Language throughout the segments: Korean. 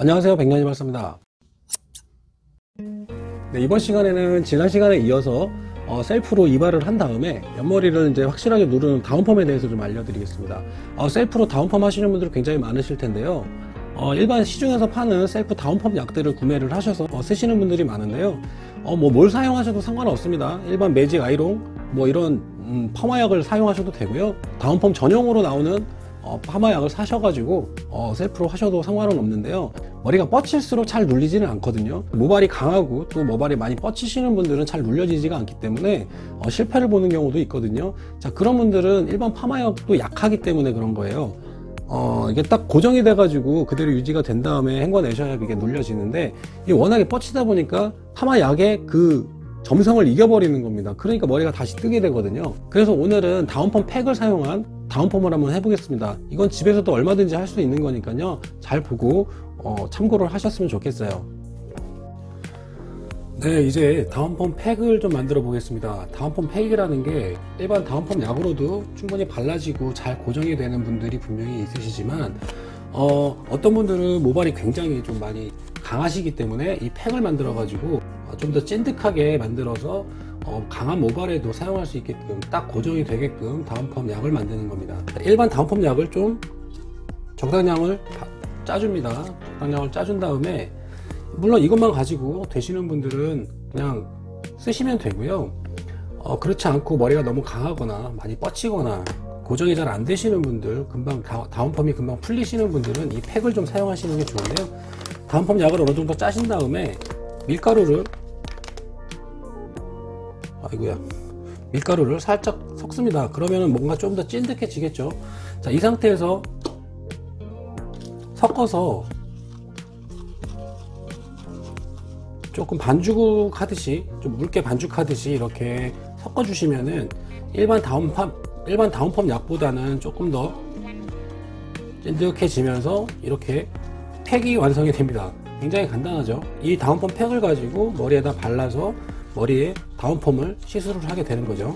안녕하세요, 백년이 발사입니다. 네, 이번 시간에는 지난 시간에 이어서 셀프로 이발을 한 다음에 옆머리를 이제 확실하게 누르는 다운펌에 대해서 좀 알려드리겠습니다. 셀프로 다운펌 하시는 분들 굉장히 많으실 텐데요. 일반 시중에서 파는 셀프 다운펌 약들을 구매를 하셔서 쓰시는 분들이 많은데요. 뭘 사용하셔도 상관없습니다. 일반 매직 아이롱 이런 파마약을 사용하셔도 되고요. 다운펌 전용으로 나오는 파마약을 사셔가지고 셀프로 하셔도 상관은 없는데요. 머리가 뻗칠수록 잘 눌리지는 않거든요. 모발이 강하고 또 모발이 많이 뻗치시는 분들은 잘 눌려지지가 않기 때문에 실패를 보는 경우도 있거든요. 자, 그런 분들은 일반 파마약도 약하기 때문에 그런 거예요. 이게 딱 고정이 돼 가지고 그대로 유지가 된 다음에 헹궈내셔야 이게 눌려지는데, 이게 워낙에 뻗치다 보니까 파마약의 그 점성을 이겨버리는 겁니다. 그러니까 머리가 다시 뜨게 되거든요. 그래서 오늘은 다운펌 팩을 사용한 다운펌을 한번 해보겠습니다. 이건 집에서도 얼마든지 할 수 있는 거니까요, 잘 보고 참고를 하셨으면 좋겠어요. 네, 이제 다운펌 팩을 좀 만들어 보겠습니다. 다운펌 팩이라는 게 일반 다운펌 약으로도 충분히 발라지고 잘 고정이 되는 분들이 분명히 있으시지만, 어떤 분들은 모발이 굉장히 좀 많이 강하시기 때문에 이 팩을 만들어 가지고 좀 더 찐득하게 만들어서 강한 모발에도 사용할 수 있게끔 딱 고정이 되게끔 다운펌 약을 만드는 겁니다. 일반 다운펌 약을 좀 적당량을 짜줍니다. 적당량을 짜준 다음에, 물론 이것만 가지고 되시는 분들은 그냥 쓰시면 되고요. 그렇지 않고 머리가 너무 강하거나 많이 뻗치거나 고정이 잘 안 되시는 분들, 금방 다운펌이 금방 풀리시는 분들은 이 팩을 좀 사용하시는 게 좋은데요. 다운펌 약을 어느 정도 짜신 다음에 밀가루를 살짝 섞습니다. 그러면은 뭔가 좀 더 찐득해지겠죠. 자, 이 상태에서 섞어서 조금 반죽하듯이, 좀 묽게 반죽하듯이 이렇게 섞어 주시면은 일반 다운펌 약보다는 조금 더 찐득해지면서 이렇게 팩이 완성이 됩니다. 굉장히 간단하죠. 이 다운펌 팩을 가지고 머리에다 발라서 머리에 다운펌을 시술을 하게 되는 거죠.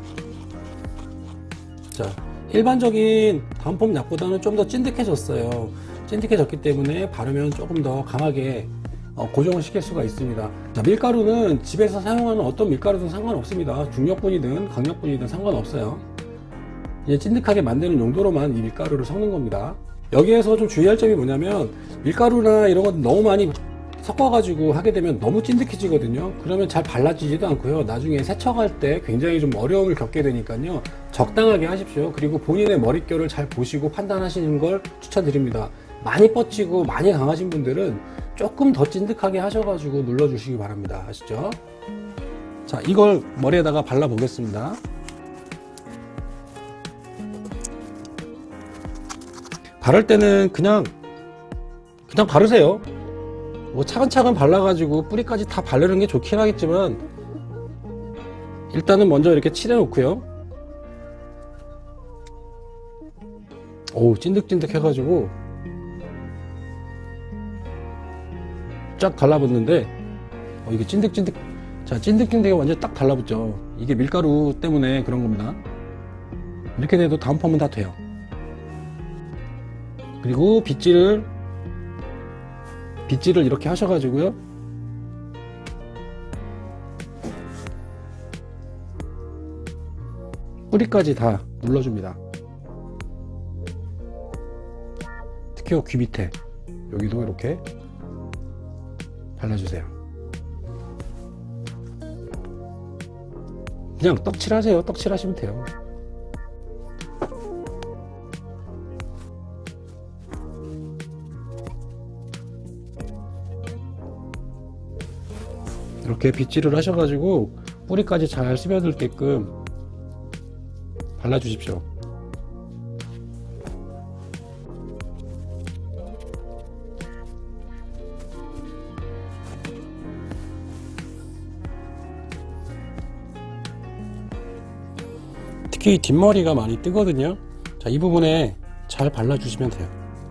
자, 일반적인 다운펌 약보다는 좀 더 찐득해졌어요. 찐득해졌기 때문에 바르면 조금 더 강하게 고정을 시킬 수가 있습니다. 자, 밀가루는 집에서 사용하는 어떤 밀가루든 상관없습니다. 중력분이든 강력분이든 상관없어요. 이제 찐득하게 만드는 용도로만 이 밀가루를 섞는 겁니다. 여기에서 좀 주의할 점이 뭐냐면, 밀가루나 이런 건 너무 많이 섞어가지고 하게 되면 너무 찐득해지거든요. 그러면 잘 발라지지도 않고요. 나중에 세척할 때 굉장히 좀 어려움을 겪게 되니까요. 적당하게 하십시오. 그리고 본인의 머릿결을 잘 보시고 판단하시는 걸 추천드립니다. 많이 뻗치고 많이 강하신 분들은 조금 더 찐득하게 하셔가지고 눌러주시기 바랍니다. 아시죠? 자, 이걸 머리에다가 발라 보겠습니다. 바를 때는 그냥 바르세요. 차근차근 발라가지고 뿌리까지 다 바르는 게 좋긴 하겠지만, 일단은 먼저 이렇게 칠해 놓고요. 찐득찐득 해가지고 쫙 달라붙는데, 이게 찐득찐득, 자, 찐득찐득이 완전 딱 달라붙죠. 이게 밀가루 때문에 그런 겁니다. 이렇게 돼도 다운펌은 다 돼요. 그리고 빗질을 이렇게 하셔가지고요, 뿌리까지 다 눌러줍니다. 특히 귀 밑에 여기도 이렇게 발라주세요. 그냥 떡칠하세요. 떡칠하시면 돼요. 이렇게 빗질을 하셔가지고 뿌리까지 잘 스며들게끔 발라주십시오. 특히 뒷머리가 많이 뜨거든요. 자, 이 부분에 잘 발라주시면 돼요.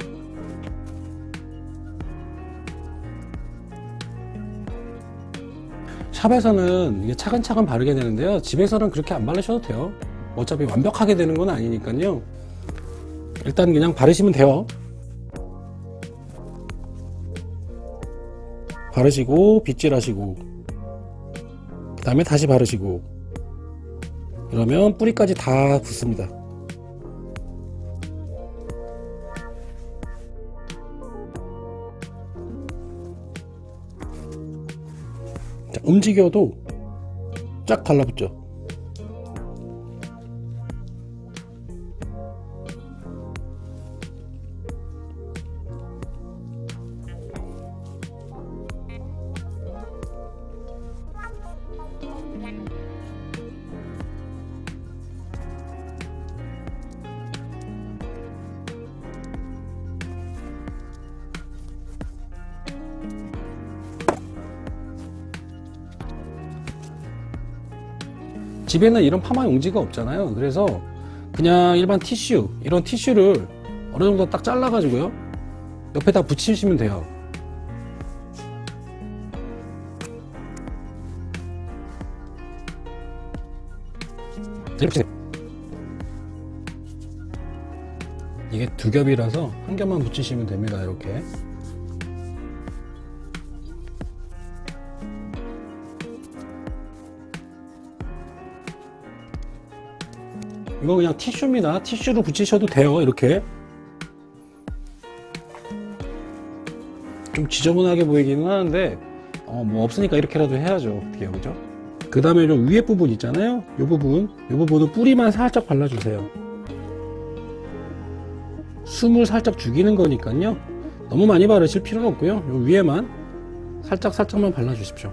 샵에서는 이게 차근차근 바르게 되는데요, 집에서는 그렇게 안 바르셔도 돼요. 어차피 완벽하게 되는 건 아니니까요. 일단 그냥 바르시면 돼요. 바르시고 빗질하시고 그 다음에 다시 바르시고 그러면 뿌리까지 다 붙습니다. 자, 움직여도 쫙 달라붙죠. 집에는 이런 파마 용지가 없잖아요. 그래서 그냥 일반 티슈, 이런 티슈를 어느 정도 딱 잘라 가지고요 옆에다 붙이시면 돼요. 이게 두 겹이라서 한 겹만 붙이시면 됩니다. 이렇게. 이거 그냥 티슈입니다. 티슈로 붙이셔도 돼요. 이렇게 좀 지저분하게 보이기는 하는데 뭐 없으니까 이렇게라도 해야죠. 어떻게 그죠? 그 다음에 좀 위에 부분 있잖아요. 이 부분은 뿌리만 살짝 발라주세요. 숨을 살짝 죽이는 거니까요. 너무 많이 바르실 필요는 없고요. 요 위에만 살짝만 발라주십시오.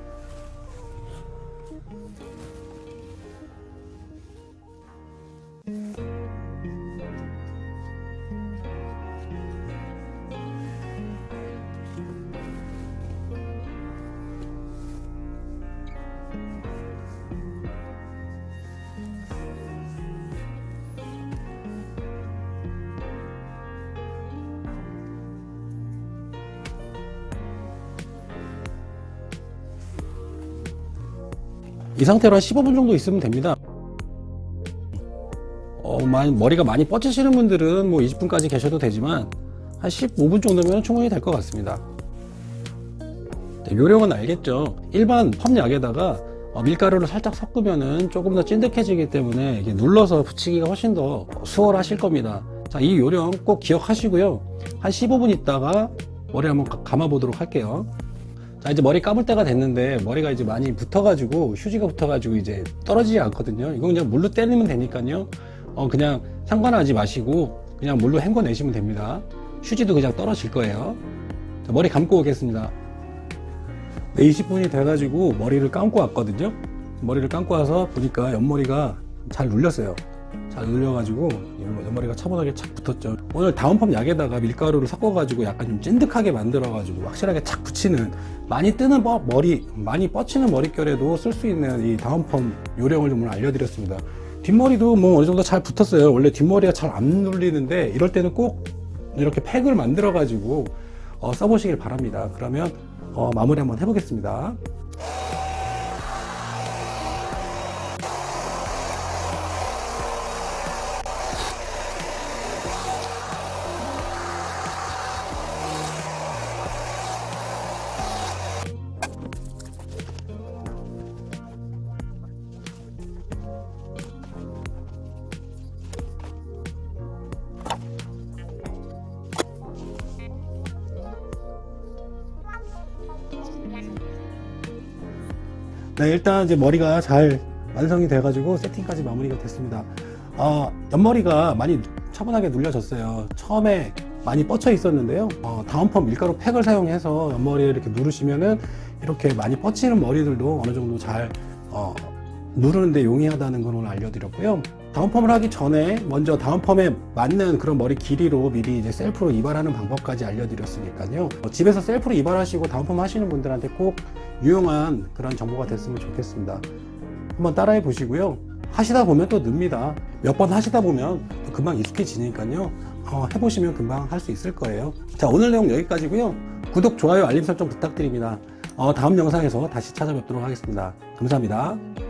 이 상태로 한 15분 정도 있으면 됩니다. 머리가 많이 뻗치시는 분들은 뭐 20분까지 계셔도 되지만 한 15분 정도면 충분히 될 것 같습니다. 네, 요령은 알겠죠? 일반 펌약에다가 밀가루를 살짝 섞으면은 조금 더 찐득해지기 때문에 이게 눌러서 붙이기가 훨씬 더 수월하실 겁니다. 자, 이 요령 꼭 기억하시고요. 한 15분 있다가 머리 한번 감아 보도록 할게요. 자, 이제 머리 감을 때가 됐는데 머리가 이제 많이 붙어가지고 휴지가 붙어가지고 이제 떨어지지 않거든요. 이건 그냥 물로 때리면 되니까요. 그냥 상관하지 마시고 그냥 물로 헹궈내시면 됩니다. 휴지도 그냥 떨어질 거예요. 자, 머리 감고 오겠습니다. 네, 20분이 돼가지고 머리를 감고 왔거든요. 머리를 감고 와서 보니까 옆머리가 잘 눌렸어요. 잘 눌려가지고 옆머리가 차분하게 착 붙었죠. 오늘 다운펌 약에다가 밀가루를 섞어가지고 약간 좀 찐득하게 만들어가지고 확실하게 착 붙이는, 많이 뜨는 머리, 많이 뻗치는 머릿결에도 쓸 수 있는 이 다운펌 요령을 좀 오늘 알려드렸습니다. 뒷머리도 뭐 어느 정도 잘 붙었어요. 원래 뒷머리가 잘 안 눌리는데 이럴 때는 꼭 이렇게 팩을 만들어가지고 써보시길 바랍니다. 그러면 마무리 한번 해보겠습니다. 네, 일단 이제 머리가 잘 완성이 돼가지고 세팅까지 마무리가 됐습니다. 옆머리가 많이 차분하게 눌려졌어요. 처음에 많이 뻗쳐 있었는데요. 다운펌 밀가루 팩을 사용해서 옆머리에 이렇게 누르시면은 이렇게 많이 뻗치는 머리들도 어느 정도 잘 누르는데 용이하다는 걸 오늘 알려드렸고요. 다운펌을 하기 전에 먼저 다운펌에 맞는 그런 머리 길이로 미리 이제 셀프로 이발하는 방법까지 알려드렸으니까요. 집에서 셀프로 이발하시고 다운펌 하시는 분들한테 꼭 유용한 그런 정보가 됐으면 좋겠습니다. 한번 따라해 보시고요. 하시다 보면 또 늡니다. 몇 번 하시다 보면 또 금방 익숙해지니까요. 해보시면 금방 할 수 있을 거예요. 자, 오늘 내용 여기까지고요. 구독, 좋아요, 알림 설정 부탁드립니다. 다음 영상에서 다시 찾아뵙도록 하겠습니다. 감사합니다.